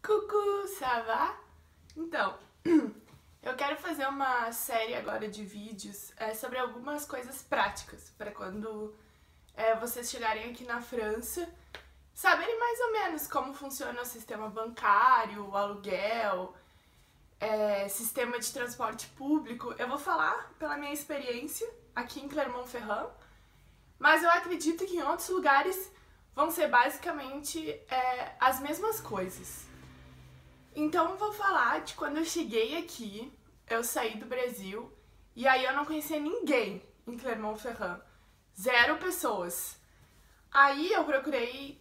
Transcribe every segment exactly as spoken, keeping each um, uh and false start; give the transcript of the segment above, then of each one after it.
Coucou, ça va? Então, eu quero fazer uma série agora de vídeos é, sobre algumas coisas práticas para quando é, vocês chegarem aqui na França, saberem mais ou menos como funciona o sistema bancário, o aluguel, é, sistema de transporte público. Eu vou falar pela minha experiência aqui em Clermont-Ferrand, mas eu acredito que em outros lugares vão ser basicamente é, as mesmas coisas. Então eu vou falar de quando eu cheguei aqui, eu saí do Brasil, e aí eu não conhecia ninguém em Clermont-Ferrand. Zero pessoas. Aí eu procurei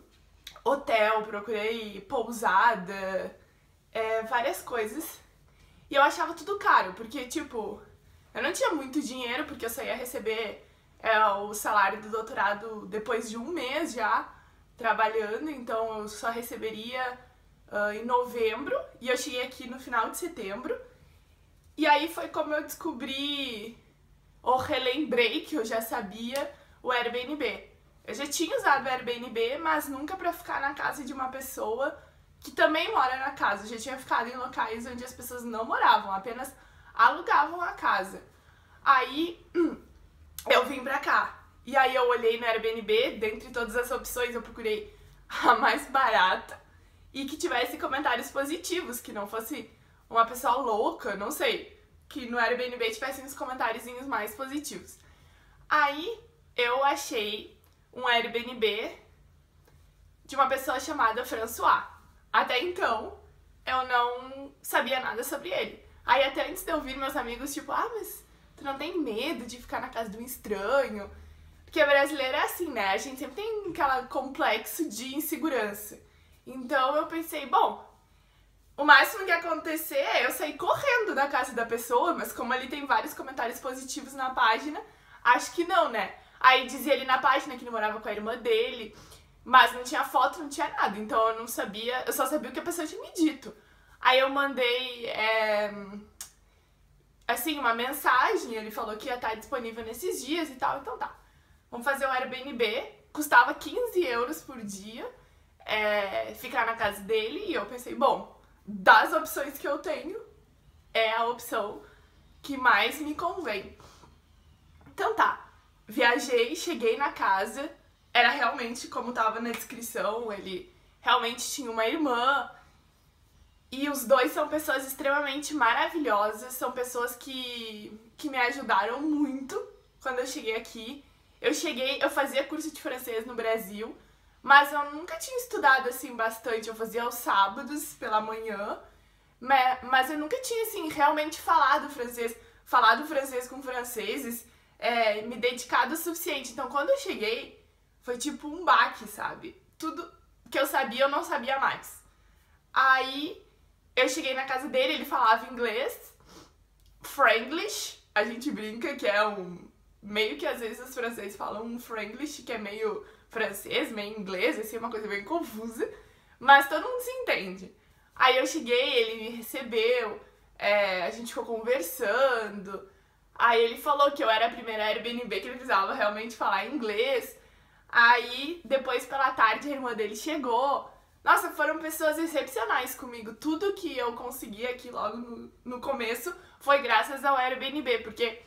hotel, procurei pousada, é, várias coisas. E eu achava tudo caro, porque tipo, eu não tinha muito dinheiro, porque eu só ia receber é, o salário do doutorado depois de um mês já trabalhando, então eu só receberia Uh, em novembro, e eu cheguei aqui no final de setembro, e aí foi como eu descobri, ou relembrei que eu já sabia, o Airbnb. Eu já tinha usado o Airbnb, mas nunca pra ficar na casa de uma pessoa que também mora na casa. Eu já tinha ficado em locais onde as pessoas não moravam, apenas alugavam a casa. Aí eu vim pra cá, e aí eu olhei no Airbnb, dentre todas as opções eu procurei a mais barata, e que tivesse comentários positivos, que não fosse uma pessoa louca, não sei, que no Airbnb tivessem uns comentáriozinhos mais positivos. Aí eu achei um Airbnb de uma pessoa chamada François. Até então eu não sabia nada sobre ele. Aí até antes de eu ouvir meus amigos, tipo, ah, mas tu não tem medo de ficar na casa de um estranho? Porque brasileiro é assim, né? A gente sempre tem aquele complexo de insegurança. Então eu pensei, bom, o máximo que ia acontecer é eu sair correndo da casa da pessoa, mas como ali tem vários comentários positivos na página, acho que não, né? Aí dizia ali na página que ele morava com a irmã dele, mas não tinha foto, não tinha nada, então eu não sabia, eu só sabia o que a pessoa tinha me dito. Aí eu mandei, é, assim, uma mensagem, ele falou que ia estar disponível nesses dias e tal, então tá. Vamos fazer o Airbnb, custava quinze euros por dia, É, ficar na casa dele, e eu pensei, bom, das opções que eu tenho, é a opção que mais me convém. Então tá, viajei, cheguei na casa, era realmente como tava na descrição, ele realmente tinha uma irmã, e os dois são pessoas extremamente maravilhosas, são pessoas que, que me ajudaram muito quando eu cheguei aqui. Eu cheguei, eu fazia curso de francês no Brasil, mas eu nunca tinha estudado assim bastante, eu fazia aos sábados pela manhã, mas eu nunca tinha assim realmente falado francês, falado francês com franceses, é, me dedicado o suficiente. Então quando eu cheguei, foi tipo um baque, sabe? Tudo que eu sabia eu não sabia mais. Aí eu cheguei na casa dele, ele falava inglês, Franglish, a gente brinca que é um, meio que às vezes os franceses falam um Franglish, que é meio francês, meio inglês, assim, uma coisa bem confusa, mas todo mundo se entende. Aí eu cheguei, ele me recebeu, é, a gente ficou conversando, aí ele falou que eu era a primeira Airbnb que ele precisava realmente falar inglês. Aí depois pela tarde a irmã dele chegou. Nossa, foram pessoas excepcionais comigo. Tudo que eu consegui aqui logo no, no começo foi graças ao Airbnb, porque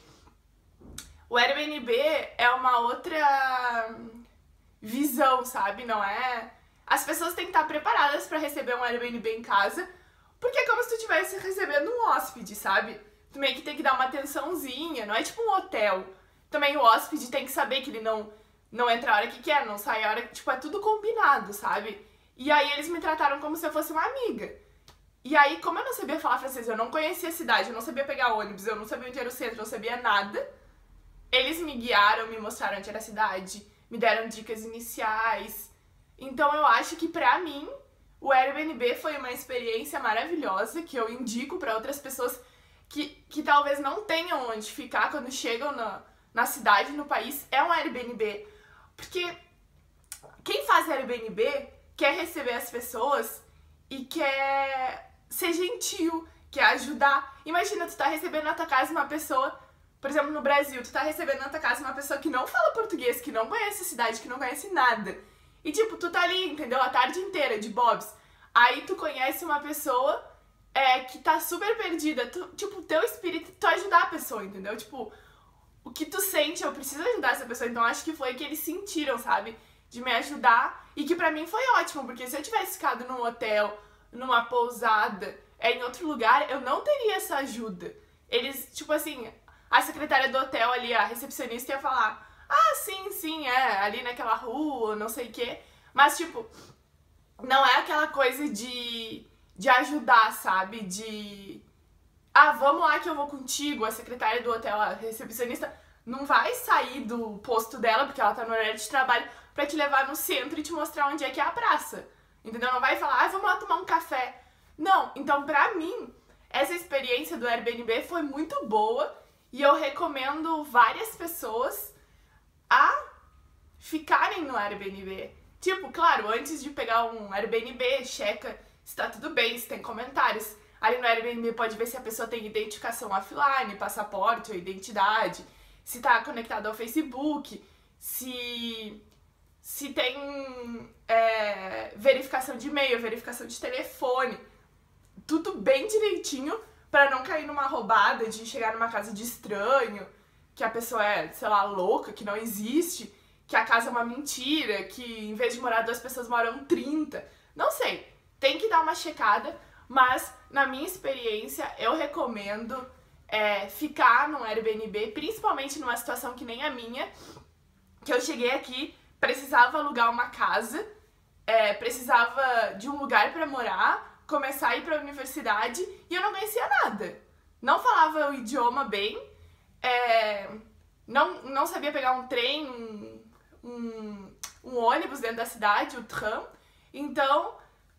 o Airbnb é uma outra visão, sabe? Não é... As pessoas têm que estar preparadas pra receber um Airbnb em casa, porque é como se tu estivesse recebendo um hóspede, sabe? Tu meio que tem que dar uma atençãozinha, não é tipo um hotel. Também o hóspede tem que saber que ele não, não entra a hora que quer, não sai a hora que... Tipo, é tudo combinado, sabe? E aí eles me trataram como se eu fosse uma amiga. E aí, como eu não sabia falar francês, eu não conhecia a cidade, eu não sabia pegar ônibus, eu não sabia onde era o centro, eu não sabia nada, eles me guiaram, me mostraram onde era a cidade, me deram dicas iniciais. Então eu acho que pra mim o Airbnb foi uma experiência maravilhosa, que eu indico pra outras pessoas que, que talvez não tenham onde ficar quando chegam na, na cidade, no país, é um Airbnb. Porque quem faz Airbnb quer receber as pessoas e quer ser gentil, quer ajudar. Imagina, tu tá recebendo na tua casa uma pessoa... Por exemplo, no Brasil, tu tá recebendo na tua casa uma pessoa que não fala português, que não conhece a cidade, que não conhece nada. E tipo, tu tá ali, entendeu? A tarde inteira, de bobs. Aí tu conhece uma pessoa é, que tá super perdida. Tu, tipo, teu espírito, tu ajudar a pessoa, entendeu? Tipo, o que tu sente, eu preciso ajudar essa pessoa. Então acho que foi o que eles sentiram, sabe? De me ajudar. E que pra mim foi ótimo, porque se eu tivesse ficado num hotel, numa pousada, é, em outro lugar, eu não teria essa ajuda. Eles, tipo assim, a secretária do hotel ali, a recepcionista ia falar: ah, sim, sim, é, ali naquela rua, não sei o quê. Mas, tipo, não é aquela coisa de, de ajudar, sabe? De, ah, vamos lá que eu vou contigo. A secretária do hotel, a recepcionista, não vai sair do posto dela, porque ela tá no horário de trabalho, pra te levar no centro e te mostrar onde é que é a praça. Entendeu? Não vai falar, ah, vamos lá tomar um café. Não, então pra mim, essa experiência do Airbnb foi muito boa e eu recomendo várias pessoas a ficarem no Airbnb. Tipo, claro, antes de pegar um Airbnb, checa se tá tudo bem, se tem comentários. Ali no Airbnb pode ver se a pessoa tem identificação offline, passaporte ou identidade, se tá conectado ao Facebook, se, se tem é, verificação de e-mail, verificação de telefone. Tudo bem direitinho pra não cair numa roubada de chegar numa casa de estranho, que a pessoa é, sei lá, louca, que não existe, que a casa é uma mentira, que em vez de morar duas pessoas moram trinta. Não sei, tem que dar uma checada, mas na minha experiência eu recomendo é, ficar no Airbnb, principalmente numa situação que nem a minha, que eu cheguei aqui, precisava alugar uma casa, é, precisava de um lugar pra morar, começar a ir pra universidade e eu não conhecia nada. Não falava o idioma bem, é, não, não sabia pegar um trem, um, um, um ônibus dentro da cidade, o tram. Então,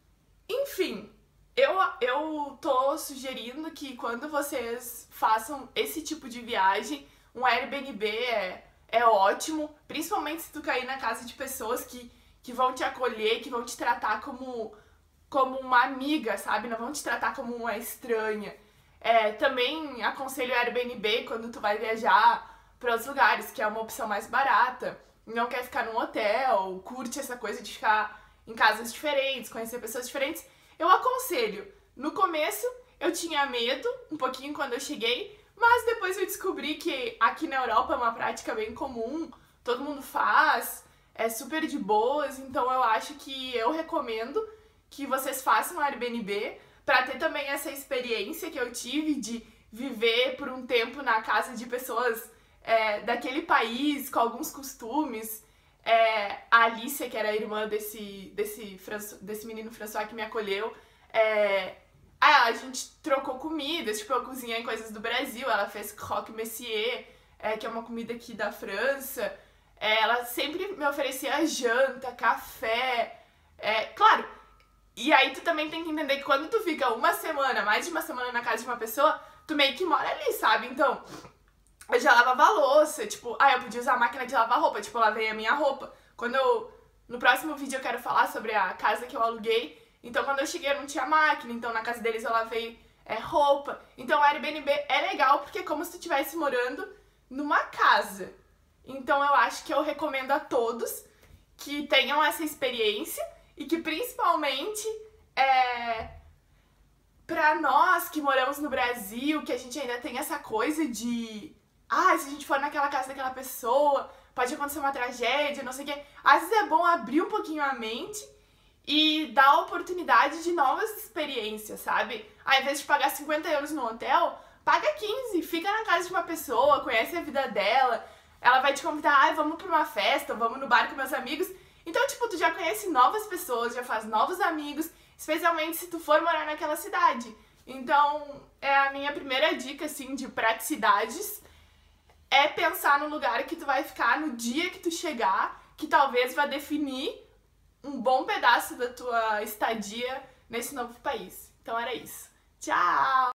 enfim, eu, eu tô sugerindo que quando vocês façam esse tipo de viagem, um Airbnb é, é ótimo, principalmente se tu cair na casa de pessoas que, que vão te acolher, que vão te tratar como, como uma amiga, sabe? Não vão te tratar como uma estranha. É, também aconselho o Airbnb quando tu vai viajar para outros lugares, que é uma opção mais barata, não quer ficar num hotel, curte essa coisa de ficar em casas diferentes, conhecer pessoas diferentes. Eu aconselho. No começo eu tinha medo, um pouquinho quando eu cheguei, mas depois eu descobri que aqui na Europa é uma prática bem comum, todo mundo faz, é super de boas, então eu acho que eu recomendo que vocês façam Airbnb para ter também essa experiência que eu tive de viver por um tempo na casa de pessoas é, daquele país, com alguns costumes. É, a Alicia, que era a irmã desse, desse, desse menino François que me acolheu, é, a gente trocou comidas, tipo, eu cozinhei coisas do Brasil, ela fez croque monsieur, é, que é uma comida aqui da França, é, ela sempre me oferecia janta, café, é, claro, e aí tu também tem que entender que quando tu fica uma semana, mais de uma semana na casa de uma pessoa, tu meio que mora ali, sabe? Então, eu já lavava a louça, tipo, ah, eu podia usar a máquina de lavar roupa, tipo, eu lavei a minha roupa. Quando eu, no próximo vídeo eu quero falar sobre a casa que eu aluguei, então quando eu cheguei eu não tinha máquina, então na casa deles eu lavei é, roupa. Então o Airbnb é legal porque é como se tu estivesse morando numa casa. Então eu acho que eu recomendo a todos que tenham essa experiência e que principalmente, é, pra nós que moramos no Brasil, que a gente ainda tem essa coisa de... ah, se a gente for naquela casa daquela pessoa, pode acontecer uma tragédia, não sei o quê. Às vezes é bom abrir um pouquinho a mente e dar a oportunidade de novas experiências, sabe? Ao invés de pagar cinquenta euros no hotel, paga quinze, fica na casa de uma pessoa, conhece a vida dela, ela vai te convidar, ah, vamos pra uma festa, vamos no bar com meus amigos. Então, tipo, tu já conhece novas pessoas, já faz novos amigos, especialmente se tu for morar naquela cidade. Então, é a minha primeira dica, assim, de praticidades, é pensar no lugar que tu vai ficar no dia que tu chegar, que talvez vá definir um bom pedaço da tua estadia nesse novo país. Então era isso. Tchau!